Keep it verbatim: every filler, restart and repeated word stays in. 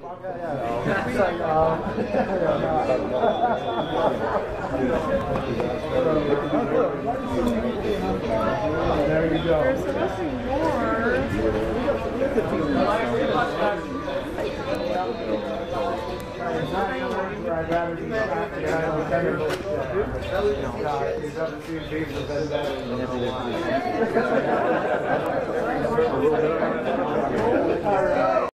It's like, um, there you go. There's supposed to be more. I'd rather be shot the guy with better. He's up to beef for better.